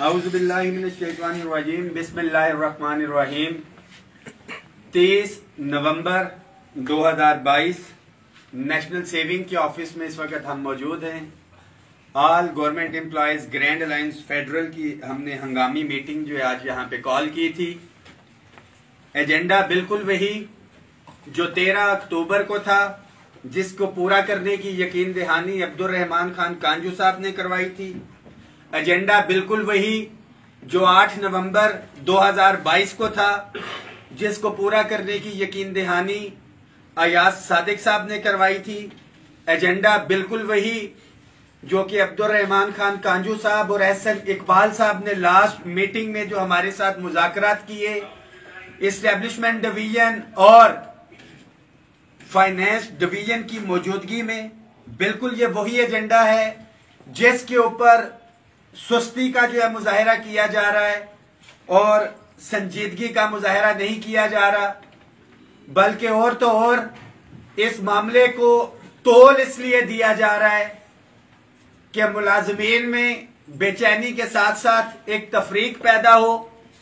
औज़ुबिल्लाहिमिनश्शैतानिर्रजीम बिस्मिल्लाहिर्रहमानिर्रहीम। 23 नवंबर 2022 national saving के ऑफिस में इस वक्त हम मौजूद हैं। All government employees grand alliance federal की हमने हंगामी मीटिंग जो है आज यहाँ पे कॉल की थी। एजेंडा बिल्कुल वही जो 13 अक्टूबर को था, जिसको पूरा करने की यकीन दहानी अब्दुल रहमान खान कांजू साहब ने करवाई थी। एजेंडा बिल्कुल वही जो 8 नवंबर 2022 को था, जिसको पूरा करने की यकीन दहानी अयाज सादिक साहब ने करवाई थी। एजेंडा बिल्कुल वही जो कि अब्दुल रहमान खान कांजू साहब और एहसन इकबाल साहब ने लास्ट मीटिंग में जो हमारे साथ मुज़ाकरात किए, इस्टेब्लिशमेंट डिवीजन और फाइनेंस डिवीजन की मौजूदगी में, बिल्कुल ये वही एजेंडा है जिसके ऊपर सुस्ती का जो है मुजाहिरा किया जा रहा है और संजीदगी का मुजाहिरा नहीं किया जा रहा, बल्कि और तो और इस मामले को तोल इसलिए दिया जा रहा है कि मुलाजमीन में बेचैनी के साथ साथ एक तफरीक पैदा हो।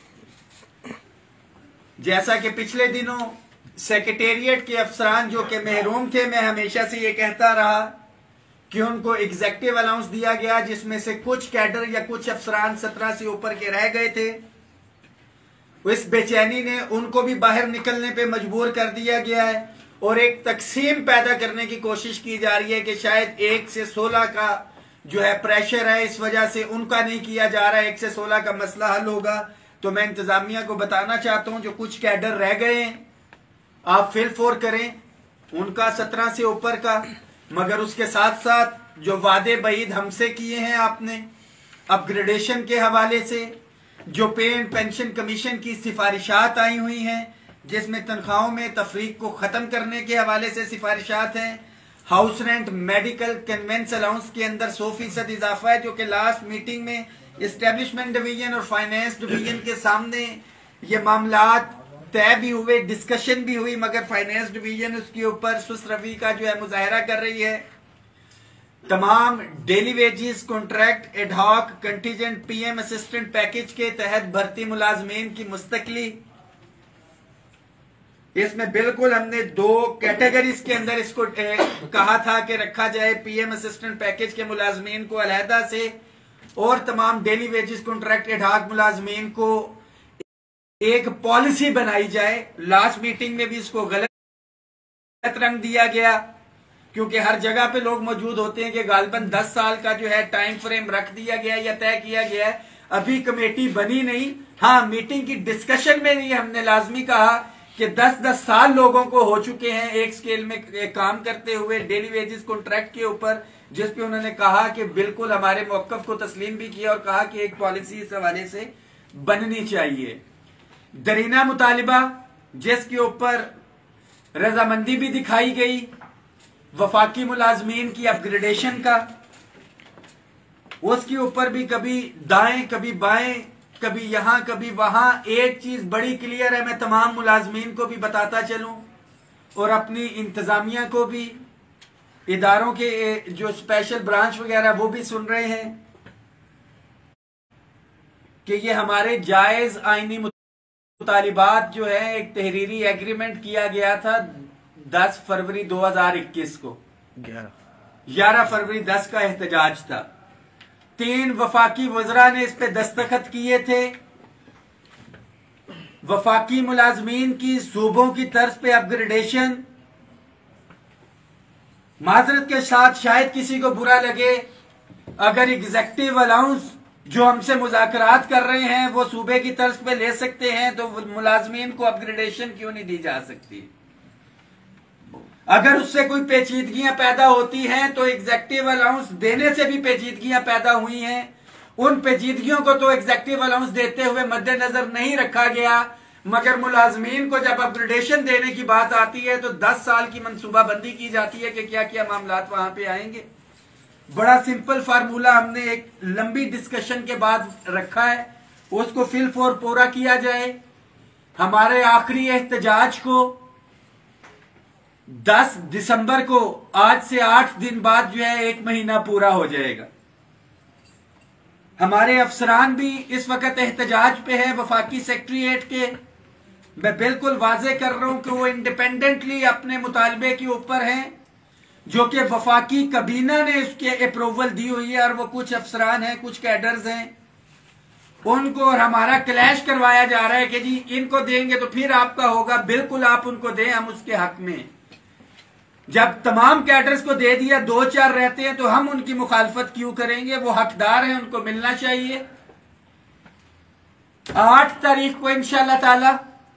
जैसा कि पिछले दिनों सेक्रेटेरिएट के अफसरान जो कि महरूम थे, मैं हमेशा से ये कहता रहा कि उनको एग्जेक्टिव अलाउंस दिया गया, जिसमें से कुछ कैडर या कुछ अफसरान 17 से ऊपर के रह गए थे। इस बेचैनी ने उनको भी बाहर निकलने पे मजबूर कर दिया गया है और एक तकसीम पैदा करने की कोशिश की जा रही है कि शायद 1 से 16 का जो है प्रेशर है, इस वजह से उनका नहीं किया जा रहा है, 1 से 16 का मसला हल होगा। तो मैं इंतजामिया को बताना चाहता हूं जो कुछ कैडर रह गए हैं, आप फिल फोर करें उनका 17 से ऊपर का, मगर उसके साथ साथ जो वादे बईद हमसे किए हैं आपने अपग्रेडेशन के हवाले से, जो पे एंड पेंशन कमीशन की सिफारिशात आई हुई हैं जिसमें तनख्वाहों में तफरीक को खत्म करने के हवाले से सिफारिशात हैं, house rent medical conveyance allowance के अंदर 100% इजाफा है, जो कि लास्ट मीटिंग में इस्टेब्लिशमेंट डिवीजन और फाइनेंस डिवीजन के सामने ये मामलात तय भी हुए, डिस्कशन भी हुई, मगर फाइनेंस डिवीजन उसके ऊपर सुस्त रवि का जो है मुजाहिरा कर रही है। तमाम daily wages, contract, ad hoc, contingent, PM assistant package के तहत भर्ती मुलाजमीन की मुस्तकली, इसमें बिल्कुल हमने 2 कैटेगरीज के अंदर इसको कहा था कि रखा जाए। पीएम असिस्टेंट पैकेज के मुलाजमीन को अलहदा से और तमाम डेली वेजेस, कॉन्ट्रैक्ट, एडहॉक मुलाजमीन को एक पॉलिसी बनाई जाए। लास्ट मीटिंग में भी इसको गलत रंग दिया गया, क्योंकि हर जगह पे लोग मौजूद होते हैं कि गालबन 10 साल का जो है टाइम फ्रेम रख दिया गया या तय किया गया है। अभी कमेटी बनी नहीं। हाँ, मीटिंग की डिस्कशन में भी हमने लाजमी कहा कि 10-10 साल लोगों को हो चुके हैं एक स्केल में काम करते हुए डेली वेजेस कॉन्ट्रैक्ट के ऊपर, जिसपे उन्होंने कहा कि बिल्कुल हमारे मौकफ को तस्लीम भी किया और कहा कि एक पॉलिसी इस हवाले से बननी चाहिए। दरीना मुतालिबा जिसके ऊपर रजामंदी भी दिखाई गई, वफाकी मुलाजमीन की अपग्रेडेशन का, उसके ऊपर भी कभी दाएं कभी बाएं, कभी यहां कभी वहां। एक चीज बड़ी क्लियर है, मैं तमाम मुलाजमीन को भी बताता चलूं और अपनी इंतजामिया को भी, इदारों के जो स्पेशल ब्रांच वगैरह वो भी सुन रहे हैं कि ये हमारे जायज आईनी मुतालिबात जो है, एक तहरीरी एग्रीमेंट किया गया था 10 फरवरी 2021 को, 11 फरवरी 10 का एहतजाज था। 3 वफाकी वज़रा ने इस पे दस्तखत किए थे। वफाकी मुलाजमीन की सूबों की तर्ज पे अपग्रेडेशन, माजरत के साथ शायद किसी को बुरा लगे, अगर एग्जेक्टिव अलाउंस जो हमसे मुज़ाकरात कर रहे हैं वो सूबे की तर्ज पे ले सकते हैं, तो मुलाजमीन को अपग्रेडेशन क्यों नहीं दी जा सकती? अगर उससे कोई पेचीदगियां पैदा होती हैं तो एग्जेक्टिव अलाउंस देने से भी पेचीदगियां पैदा हुई हैं। उन पेचीदगियों को तो एग्जेक्टिव अलाउंस देते हुए मद्देनजर नहीं रखा गया, मगर मुलाजमीन को जब अपग्रेडेशन देने की बात आती है तो 10 साल की मनसूबाबंदी की जाती है कि क्या क्या मामलात वहां पे आएंगे। बड़ा सिंपल फार्मूला हमने एक लंबी डिस्कशन के बाद रखा है, उसको फिल फॉर पूरा किया जाए। हमारे आखिरी एहतजाज को 10 दिसंबर को, आज से 8 दिन बाद जो है 1 महीना पूरा हो जाएगा। हमारे अफसरान भी इस वक्त एहतजाज पे है वफाकी सेक्रेटेरिएट के। मैं बिल्कुल वाजे कर रहा हूं कि वो इंडिपेंडेंटली अपने मुतालबे के ऊपर हैं, जो कि वफाकी कबीना ने उसके अप्रूवल दी हुई है, और वो कुछ अफसरान हैं, कुछ कैडर्स हैं, उनको और हमारा क्लैश करवाया जा रहा है कि जी इनको देंगे तो फिर आपका होगा। बिल्कुल आप उनको दें, हम उसके हक में। जब तमाम कैडर्स को दे दिया, 2-4 रहते हैं, तो हम उनकी मुखालफत क्यों करेंगे? वो हकदार हैं, उनको मिलना चाहिए। 8 तारीख को इंशाअल्लाह ताला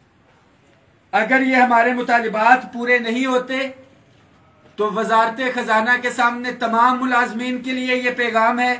अगर ये हमारे मुतालिबात पूरे नहीं होते तो वजारत खजाना के सामने तमाम मुलाजमीन के लिए ये पैगाम है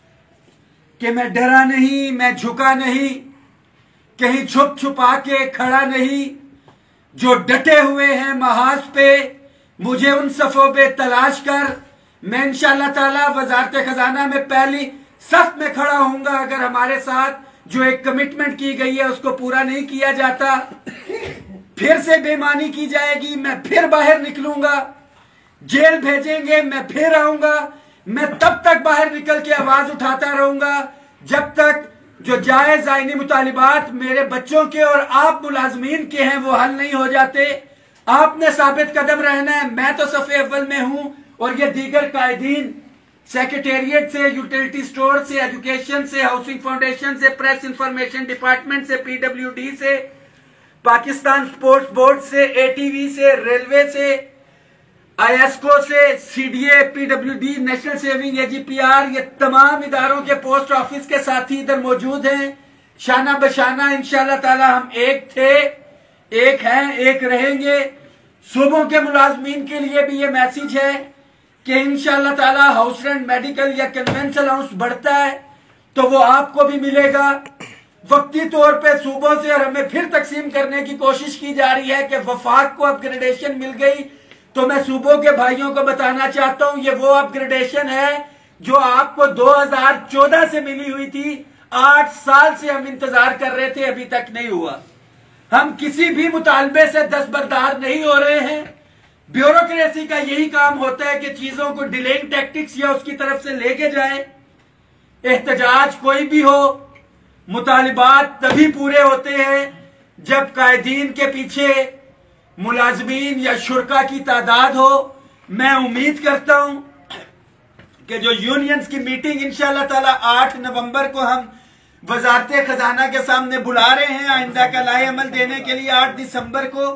कि मैं डरा नहीं, मैं झुका नहीं, कहीं छुप छुपा के खड़ा नहीं। जो डटे हुए हैं महाज पे, मुझे उन सफों पे तलाश कर, मैं इंशाअल्लाह ताला वजारत खजाना में पहली सफ में खड़ा होऊंगा। अगर हमारे साथ जो एक कमिटमेंट की गई है उसको पूरा नहीं किया जाता, फिर से बेईमानी की जाएगी, मैं फिर बाहर निकलूंगा। जेल भेजेंगे, मैं फिर आऊंगा। मैं तब तक बाहर निकल के आवाज उठाता रहूंगा जब तक जो जायज आईनी मुतालिबात मेरे बच्चों के और आप मुलाजमीन के हैं वो हल नहीं हो जाते। आपने साबित कदम रहना है। मैं तो सफ़े अव्वल में हूं, और ये दीगर कायदीन सेक्रेटेरिएट से, यूटिलिटी स्टोर से, एजुकेशन से, हाउसिंग फाउंडेशन से, प्रेस इंफॉर्मेशन डिपार्टमेंट से, PWD से, पाकिस्तान स्पोर्ट्स बोर्ड से, ATV से, रेलवे से, ISCO से, CDA, PWD, नेशनल सेविंग, AGPR, ये तमाम इदारों के पोस्ट ऑफिस के साथी इधर मौजूद हैं। शाना बशाना इंशाअल्लाह ताला हम एक थे, एक हैं, एक रहेंगे। सूबों के मुलाजमीन के लिए भी ये मैसेज है कि इंशाअल्लाह ताला हाउस रेंट, मेडिकल या कन्वेंस अलाउंस बढ़ता है तो वो आपको भी मिलेगा। वक्ती तौर पे सूबों से और हमें फिर तकसीम करने की कोशिश की जा रही है कि वफाक को अपग्रेडेशन मिल गई, तो मैं सूबों के भाइयों को बताना चाहता हूं ये वो अपग्रेडेशन है जो आपको 2014 से मिली हुई थी। 8 साल से हम इंतजार कर रहे थे, अभी तक नहीं हुआ। हम किसी भी मुतालबे से दस्तबरदार नहीं हो रहे हैं। ब्यूरोक्रेसी का यही काम होता है कि चीजों को डिलेइंग टैक्टिक्स या उसकी तरफ से लेके जाए। एहतजाज कोई भी हो, मुतालिबात तभी पूरे होते हैं जब कायदीन के पीछे मुलाजमीन या शुरका की तादाद हो। मैं उम्मीद करता हूं कि जो यूनियंस की मीटिंग इंशाअल्लाह ताला 8 नवंबर को हम वजारत खजाना के सामने बुला रहे हैं आइंदा का लाए अमल देने के लिए 8 दिसंबर को,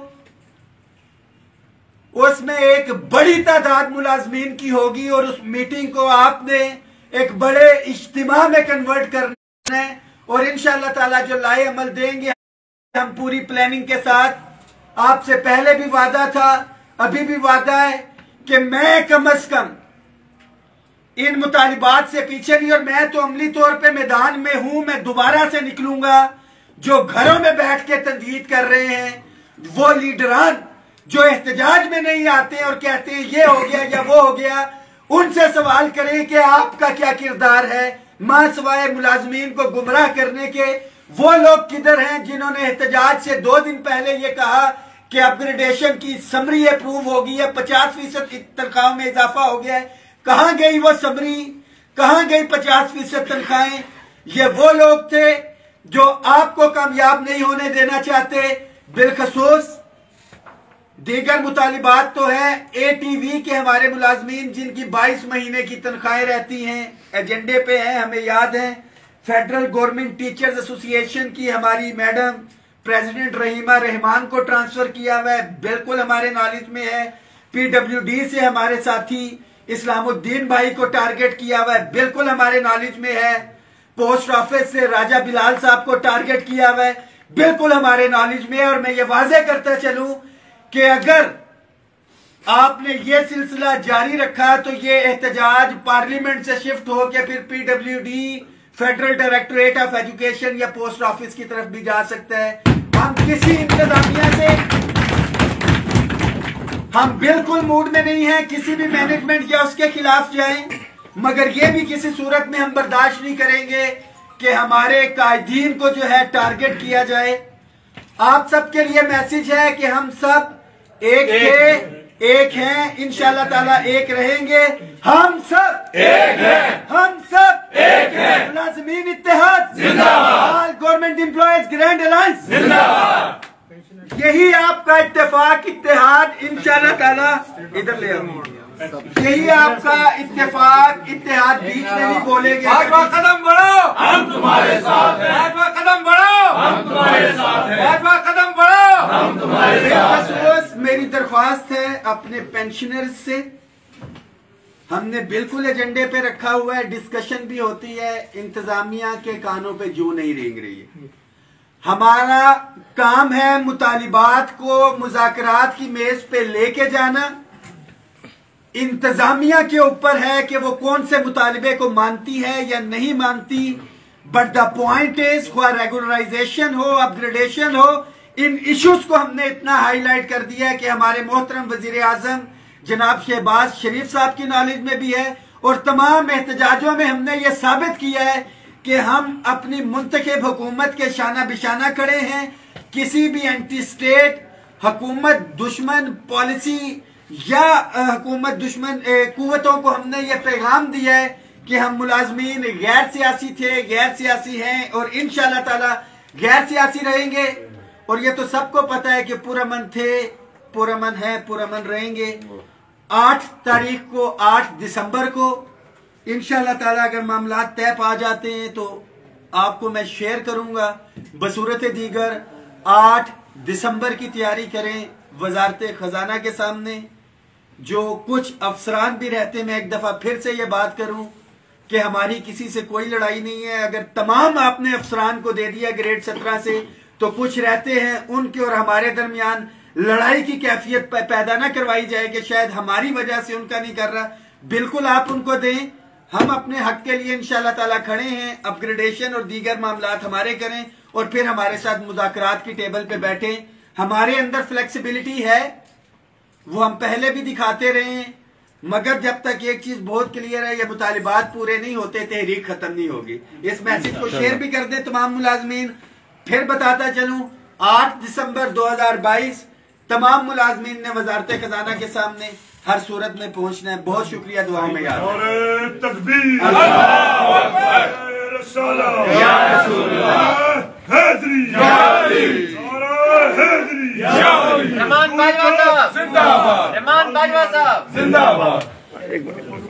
उसमें एक बड़ी तादाद मुलाजमीन की होगी और उस मीटिंग को आपने एक बड़े इज्तिमा में कन्वर्ट करना है और इंशाअल्लाह ताला जो लाए अमल देंगे हम पूरी प्लानिंग के साथ। आपसे पहले भी वादा था, अभी भी वादा है कि मैं कम अज कम इन मुतालिबात से पीछे नहीं, और मैं तो अमली तौर पे मैदान में हूं। मैं दोबारा से निकलूंगा। जो घरों में बैठ के तंजीद कर रहे हैं, वो लीडरान जो एहतजाज में नहीं आते और कहते हैं ये हो गया या वो हो गया, उनसे सवाल करें कि आपका क्या किरदार है। मां सवाए मुलाजमीन को गुमराह करने के वो लोग किधर हैं जिन्होंने एहतजाज से 2 दिन पहले ये कहा कि अपग्रेडेशन की समरी अप्रूव होगी है, 50% तनख्वाहों में इजाफा हो गया है। कहां गई वो समरी, कहां गई 50% तनख्वाहें? ये वो लोग थे जो आपको कामयाब नहीं होने देना चाहते। बिलखसूस दीगर मुतालिबात तो है ATV के हमारे मुलाजमीन जिनकी 22 महीने की तनख्वाहें रहती हैं, एजेंडे पे हैं, हमें याद है। फेडरल गवर्नमेंट टीचर्स एसोसिएशन की हमारी मैडम प्रेसिडेंट रहीमा रहमान को ट्रांसफर किया हुआ है, बिल्कुल हमारे नॉलेज में है। PWD से हमारे साथी इस्लामुद्दीन भाई को टारगेट किया हुआ है, बिल्कुल हमारे नॉलेज में है। पोस्ट ऑफिस से राजा बिलाल साहब को टारगेट किया हुआ है, बिल्कुल हमारे नॉलेज में है। और मैं ये वाजे करता चलूं कि अगर आपने ये सिलसिला जारी रखा तो ये एहतजाज पार्लियामेंट से शिफ्ट होकर फिर PWD, federal directorate of education या पोस्ट ऑफिस की तरफ भी जा सकता है। हम किसी इंतजामिया से हम बिल्कुल मूड में नहीं हैं किसी भी मैनेजमेंट या उसके खिलाफ जाएं, मगर ये भी किसी सूरत में हम बर्दाश्त नहीं करेंगे कि हमारे कायदीन को जो है टारगेट किया जाए। आप सबके लिए मैसेज है कि हम सब एक थे, एक हैं, इंशाअल्लाह ताला एक रहेंगे। हम सब एक हैं, हम सब एक है, मुलाजिमीन इत्तेहाद जिंदाबाद, गवर्नमेंट एम्प्लॉयज ग्रैंड अलायंस जिंदाबाद। यही आपका इत्तेफाक इत्तेहाद इंशाअल्लाह ताला इधर ले आओ। यही आपका इत्तेफाक इत्तेहाद बीच में नहीं बोलेंगे। भाजपा कदम बढ़ो, हम तुम्हारे साथ हैं। भाजपा कदम बढ़ो, हम तुम्हारे साथ हैं। भाजपा कदम बढ़ो, हम तुम्हारे साथ हैं। मेरी दरख्वास्त है अपने पेंशनर्स से, हमने बिल्कुल एजेंडे पे रखा हुआ है, डिस्कशन भी होती है, इंतजामिया के कानों पे जू नहीं रेंग रही है। हमारा काम है मुतालिबात को मुज़ाकरात की मेज पे लेके जाना। इंतजामिया के ऊपर है कि वो कौन से मुतालिबे को मानती है या नहीं मानती। बट द पॉइंट इज, हुआ रेगुलराइजेशन हो, अपग्रेडेशन हो, इन इश्यूज को हमने इतना हाईलाइट कर दिया है कि हमारे मोहतरम वजीर आजम जनाब शहबाज शरीफ साहब की नॉलेज में भी है और तमाम एहतजाजों में हमने ये साबित किया है कि हम अपनी मुंतखब हुकूमत के शाना बिशाना खड़े हैं। किसी भी एंटी स्टेट हुकूमत दुश्मन पॉलिसी या हुकूमत दुश्मन कुव्वतों को हमने ये पैगाम दिया है कि हम मुलाजमीन गैर सियासी थे, गैर सियासी हैं और इंशाअल्लाह ताला गैर सियासी रहेंगे। और ये तो सबको पता है कि पुरअमन थे, पुरअमन है, पुरअमन रहेंगे। 8 तारीख को, 8 दिसंबर को इंशाअल्लाह ताला अगर मामला तय पा जाते हैं तो आपको मैं शेयर करूंगा। बसूरत दीगर 8 दिसंबर की तैयारी करें वजारत खजाना के सामने। जो कुछ अफसरान भी रहते, मैं एक दफा फिर से ये बात करूं कि हमारी किसी से कोई लड़ाई नहीं है। अगर तमाम आपने अफसरान को दे दिया ग्रेड 17 से, तो कुछ रहते हैं उनके और हमारे दरमियान लड़ाई की कैफियत पैदा ना करवाई जाए कि शायद हमारी वजह से उनका नहीं कर रहा। बिल्कुल आप उनको दें, हम अपने हक के लिए इंशाअल्लाह ताला खड़े हैं। अपग्रेडेशन और दीगर मामलात हमारे करें और फिर हमारे साथ मुज़ाकरात की टेबल पे बैठे। हमारे अंदर फ्लेक्सिबिलिटी है, वो हम पहले भी दिखाते रहे हैं, मगर जब तक एक चीज बहुत क्लियर है, ये मुतालिबात पूरे नहीं होते तहरीक खत्म नहीं होगी। इस मैसेज को शेयर भी कर दे तमाम मुलाजमीन। फिर बताता चलूं, 8 दिसंबर 2022 तमाम मुलाजमीन ने वजारत खजाना के सामने हर सूरत में पहुंचना है। बहुत शुक्रिया, दुआओं में याद रहमान बाजवा साहब जिंदाबाद, रहमान बाजवा साहब जिंदाबाद।